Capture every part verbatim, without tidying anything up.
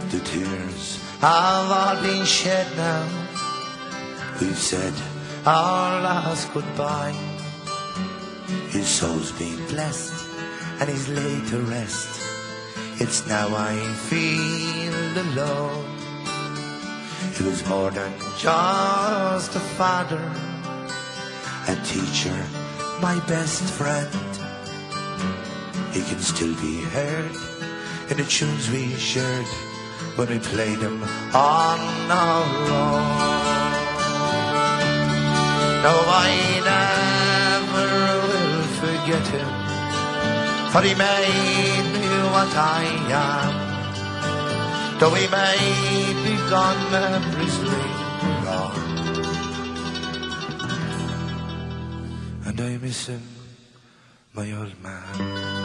The tears have all been shed now. We've said our last goodbye. His soul's been blessed and he's laid to rest. It's now I feel alone. He was more than just a father, a teacher, my best friend. He can still be heard in the tunes we shared when we played them on our own. No, I never will forget him, for he made me what I am. Though he made me gone, memories linger on. And I miss him, my old man.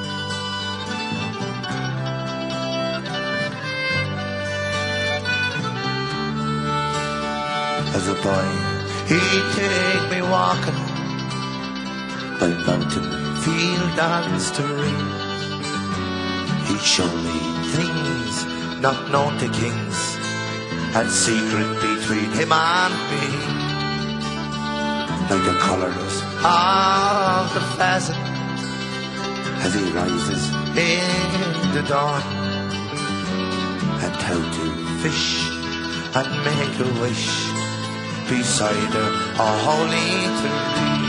As a boy, he'd take me walking by mountain, field and stream. He'd show me things not known to kings, and secret between him and me. Like the colours of the pheasant as he rises in the dawn, and how to fish and make a wish beside a, a holy tree.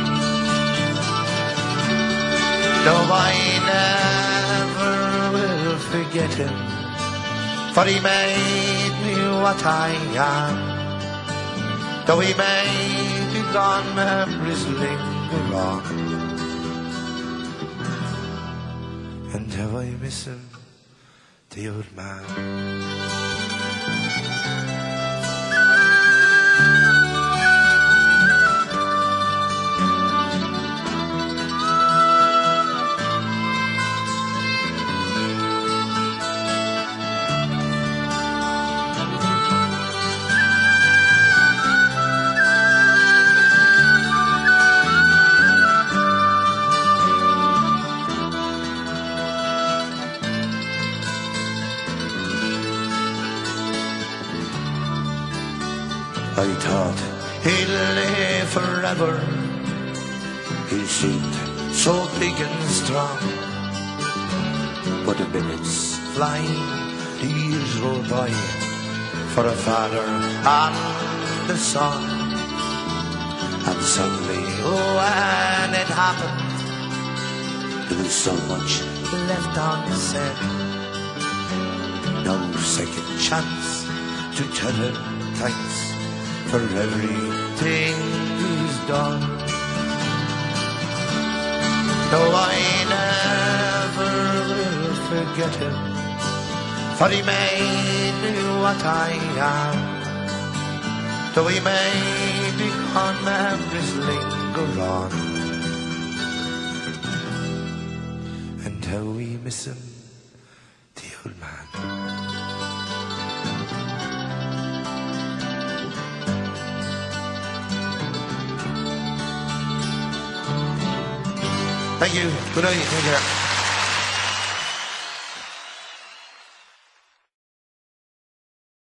No, I never will forget him, for he made me what I am. Though he may be gone, memories linger on. And how I miss him, the old man. I thought he'd live forever. He seemed so big and strong, but the minutes fly, the years roll by, for a father and a son. And suddenly, oh, when it happened, there was so much left unsaid. No second chance to tell him thanks for everything he's done. No, I never will forget him, for he made me what I am. Though he may be gone, memories linger on. And how we miss him, the old man. Thank you. Good night. Take care.